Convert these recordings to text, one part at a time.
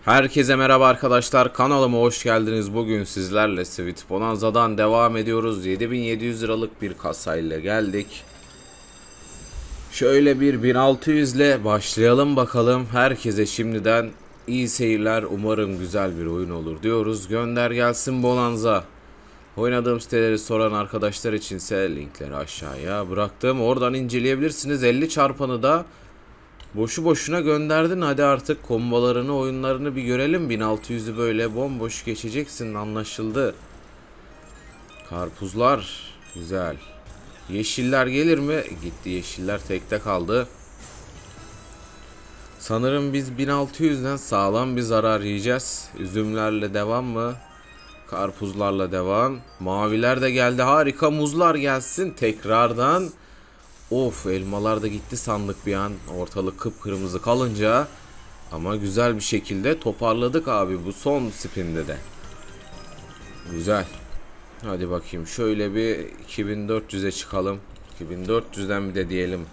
Herkese merhaba arkadaşlar, kanalıma hoş geldiniz. Bugün sizlerle Sweet Bonanza'dan devam ediyoruz. 7700 liralık bir kasayla geldik. Şöyle bir 1600 ile başlayalım bakalım. Herkese şimdiden iyi seyirler. Umarım güzel bir oyun olur diyoruz. Gönder gelsin Bonanza. Oynadığım siteleri soran arkadaşlar içinse linkleri aşağıya bıraktım. Oradan inceleyebilirsiniz. 50 çarpanı da boşu boşuna gönderdin. Hadi artık kombolarını, oyunlarını bir görelim. 1600'ü böyle bomboş geçeceksin, anlaşıldı. Karpuzlar güzel. Yeşiller gelir mi? Gitti, yeşiller tekte kaldı. Sanırım biz 1600'den sağlam bir zarar yiyeceğiz. Üzümlerle devam mı? Karpuzlarla devam. Maviler de geldi, harika. Muzlar gelsin tekrardan. Of, elmalar da gitti sandık bir an. Ortalık kıpkırmızı kalınca. Ama güzel bir şekilde toparladık abi bu son spinde de. Güzel. Hadi bakayım şöyle bir 2400'e çıkalım. 2400'den bir de diyelim.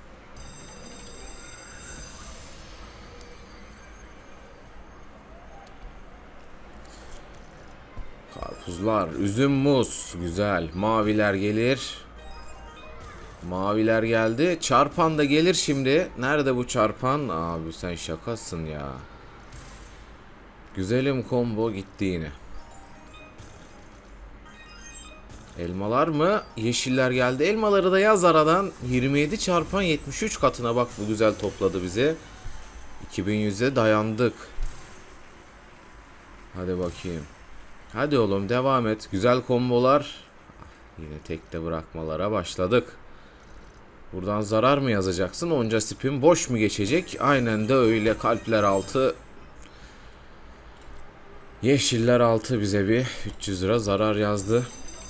Karpuzlar, üzüm, muz. Güzel. Maviler gelir. Maviler geldi. Çarpan da gelir şimdi. Nerede bu çarpan? Abi sen şakasın ya. Güzelim combo gitti yine. Elmalar mı? Yeşiller geldi. Elmaları da yaz aradan. 27 çarpan 73 katına bak, bu güzel topladı bizi. 2100'e dayandık. Hadi bakayım. Hadi oğlum devam et. Güzel kombolar. Yine tekte bırakmalara başladık. Buradan zarar mı yazacaksın? Onca spin boş mu geçecek? Aynen de öyle. Kalpler altı. Yeşiller altı bize bir 300 lira zarar yazdı.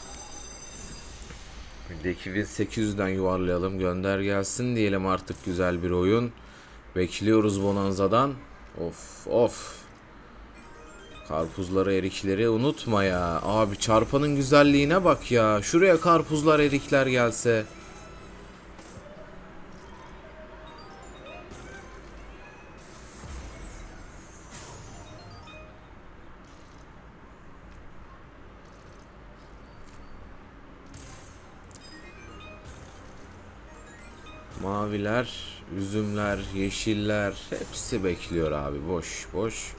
Bir de 2800'den yuvarlayalım. Gönder gelsin diyelim artık, güzel bir oyun. Bekliyoruz Bonanza'dan. Of of. Karpuzları, erikleri unutma ya. Abi çarpanın güzelliğine bak ya. Şuraya karpuzlar, erikler gelse. Maviler, üzümler, yeşiller hepsi bekliyor abi. Boş boş.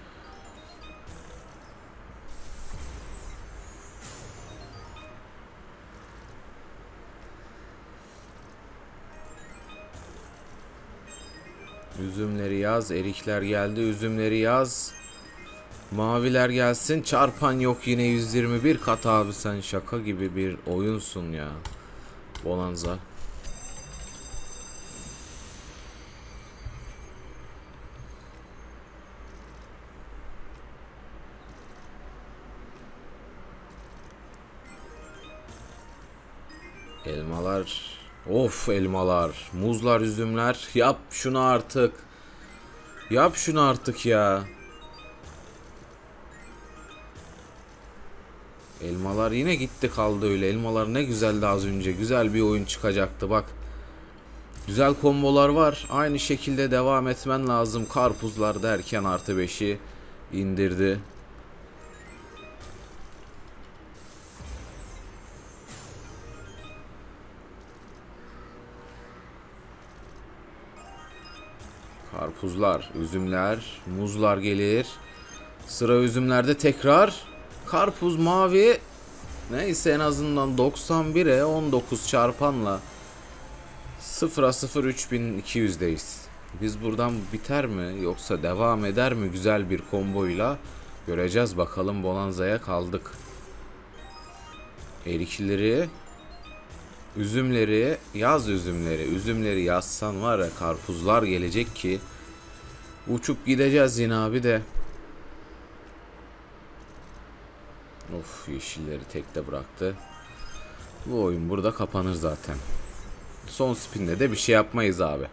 Üzümleri yaz, erikler geldi, üzümleri yaz. Maviler gelsin, çarpan yok yine 121 kat abi, sen şaka gibi bir oyunsun ya. Bonanza. Elmalar. Of, elmalar. Muzlar, üzümler. Yap şunu artık. Yap şunu artık ya. Elmalar yine gitti kaldı öyle. Elmalar ne güzeldi az önce. Güzel bir oyun çıkacaktı bak. Güzel kombolar var. Aynı şekilde devam etmen lazım. Karpuzlar derken artı 5'i indirdi. Karpuzlar, üzümler, muzlar gelir. Sıra üzümlerde tekrar. Karpuz mavi. Neyse, en azından 91'e 19 çarpanla 0'a 0 3200'deyiz. Biz buradan biter mi yoksa devam eder mi güzel bir komboyla, göreceğiz bakalım. Bonanza'ya kaldık. Erikleri, üzümleri yaz, üzümleri yazsan var ya, karpuzlar gelecek ki uçup gideceğiz yine abi de. Of, yeşilleri tekte bıraktı. Bu oyun burada kapanır zaten. Son spinde de bir şey yapmayız abi.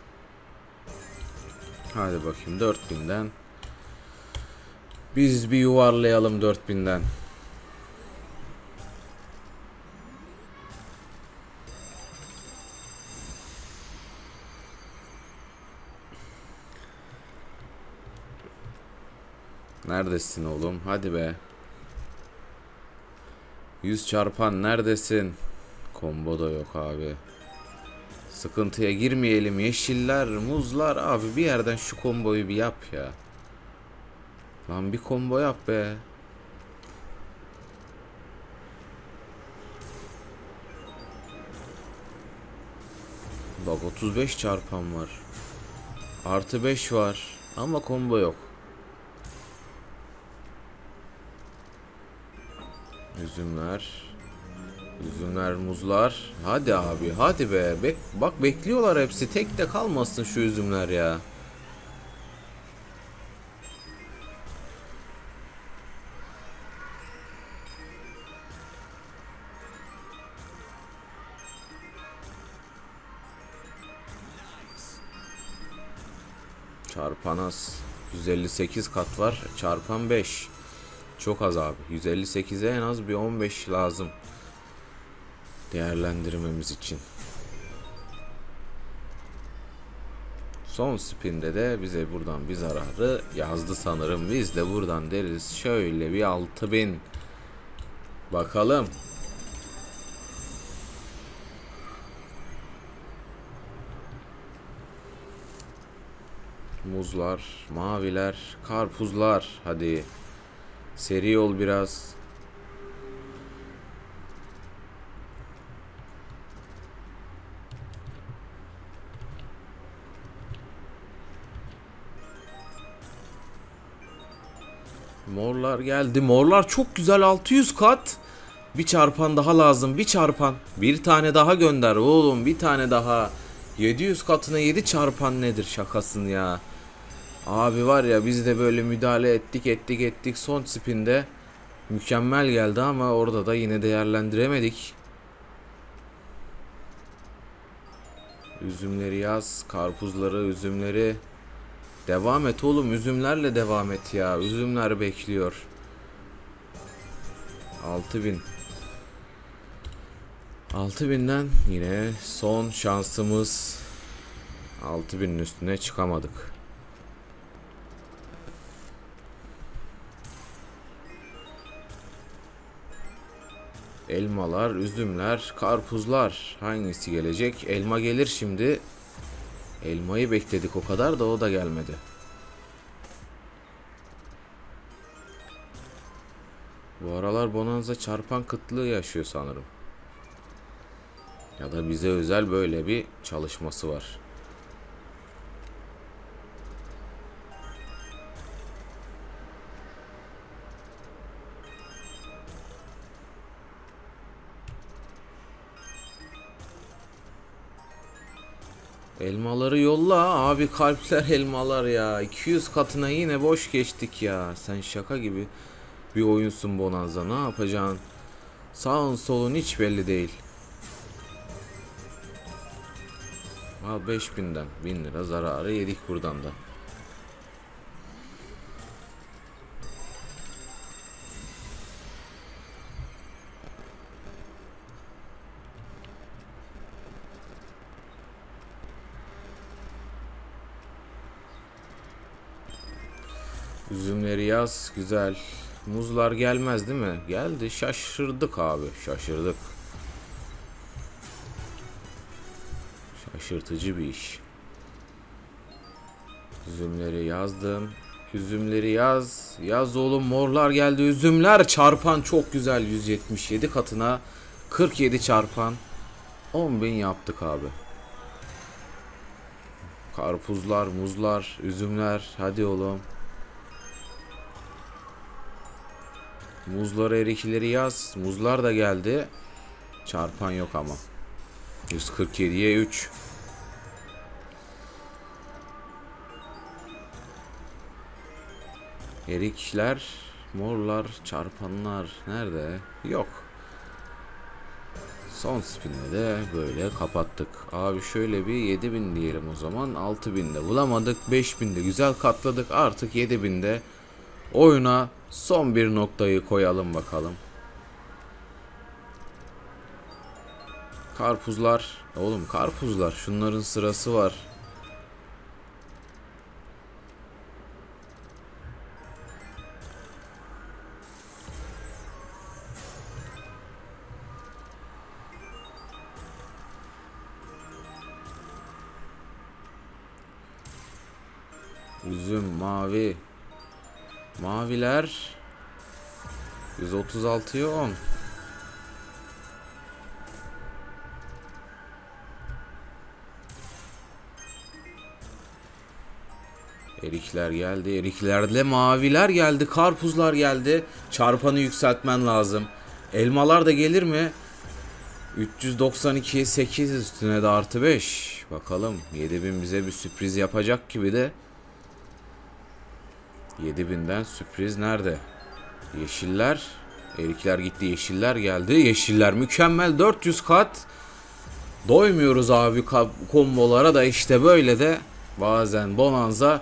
Hadi bakayım 4000'den. Biz bir yuvarlayalım 4000'den. Neredesin oğlum? Hadi be. 100 çarpan neredesin? Combo da yok abi. Sıkıntıya girmeyelim. Yeşiller, muzlar. Abi bir yerden şu komboyu bir yap ya. Lan bir combo yap be. Bak 35 çarpan var. Artı 5 var. Ama combo yok. Üzümler. Üzümler, muzlar. Hadi abi, hadi be. Bak bekliyorlar hepsi. Tek de kalmasın şu üzümler ya. Çarpan az. 158 kat var. Çarpan 5. Çok az abi. 158'e en az bir 15 lazım. Değerlendirmemiz için. Son spinde de bize buradan bir zararı yazdı sanırım. Biz de buradan deriz. Şöyle bir 6000. Bakalım. Muzlar, maviler, karpuzlar. Hadi. Seri ol biraz. Morlar geldi. Morlar çok güzel, 600 kat. Bir çarpan daha lazım. Bir çarpan. Bir tane daha gönder oğlum. Bir tane daha. 700 katına 7 çarpan nedir şakasın ya. Abi var ya biz de böyle müdahale ettik. Son spinde mükemmel geldi ama orada da yine değerlendiremedik. Üzümleri yaz. Karpuzları, üzümleri. Devam et oğlum. Üzümlerle devam et ya. Üzümler bekliyor. 6000. 6000'den yine son şansımız. 6000'in üstüne çıkamadık. Elmalar, üzümler, karpuzlar. Hangisi gelecek? Elma gelir şimdi. Elmayı bekledik o kadar da o da gelmedi. Bu aralar Bonanza çarpan kıtlığı yaşıyor sanırım. Ya da bize özel böyle bir çalışması var. Elmaları yolla abi, kalpler elmalar ya. 200 katına yine boş geçtik ya. Sen şaka gibi bir oyunsun Bonanza. Ne yapacaksın? Sağın solun hiç belli değil. Al 5000'den 1000 lira zararı yedik buradan da. Üzümleri yaz güzel. Muzlar gelmez değil mi? Geldi, şaşırdık abi, şaşırdık. Şaşırtıcı bir iş. Üzümleri yazdım. Üzümleri yaz. Yaz oğlum, morlar geldi. Üzümler çarpan çok güzel. 177 katına 47 çarpan. 10.000 yaptık abi. Karpuzlar, muzlar, üzümler. Hadi oğlum. Muzları, erikileri yaz. Muzlar da geldi. Çarpan yok ama. 147'ye 3. Erikler, morlar, çarpanlar nerede? Yok. Son spinle de böyle kapattık. Abi şöyle bir 7000 diyelim o zaman. 6000'de bulamadık. 5000'de güzel katladık. Artık 7000'de oyuna son bir noktayı koyalım bakalım. Karpuzlar. Oğlum karpuzlar. Şunların sırası var. Üzüm mavi. Maviler 136'ya 10. Erikler geldi. Eriklerle maviler geldi. Karpuzlar geldi. Çarpanı yükseltmen lazım. Elmalar da gelir mi? 392 8 üstüne de artı 5. Bakalım 7000 bize bir sürpriz yapacak gibi de. 7000'den sürpriz nerede? Yeşiller. Erikler gitti, yeşiller geldi. Yeşiller mükemmel, 400 kat. Doymuyoruz abi kombolara da, işte böyle de bazen bonanza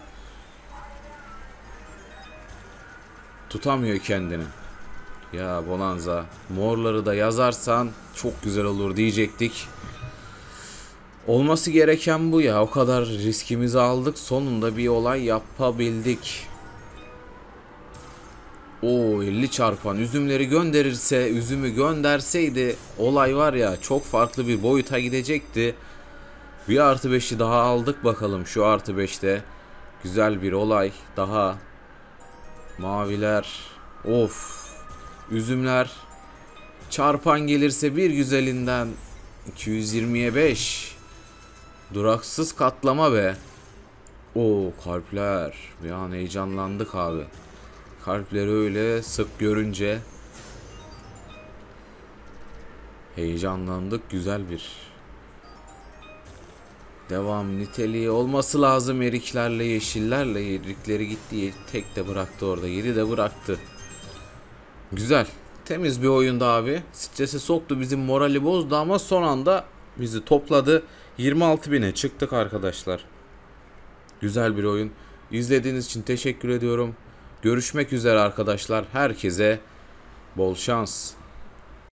tutamıyor kendini. Ya bonanza, morları da yazarsan çok güzel olur diyecektik. Olması gereken bu ya. O kadar riskimizi aldık. Sonunda bir olay yapabildik. O 50 çarpan üzümleri gönderirse, üzümü gönderseydi olay var ya, çok farklı bir boyuta gidecekti. Bir artı 5'i daha aldık, bakalım şu artı 5'te güzel bir olay daha. Maviler, of, üzümler, çarpan gelirse bir güzelinden 220'ye 5. Duraksız katlama be. O kalpler, bir an heyecanlandık abi. Kalpleri öyle sık görünce heyecanlandık. Güzel bir devam niteliği olması lazım eriklerle, yeşillerle. Erikleri gitti, tek de bıraktı orada, 7 de bıraktı. Güzel, temiz bir oyundu abi. Strese soktu, bizim morali bozdu ama son anda bizi topladı. 26.000'e çıktık arkadaşlar. Güzel bir oyun. İzlediğiniz için teşekkür ediyorum. Görüşmek üzere arkadaşlar. Herkese bol şans.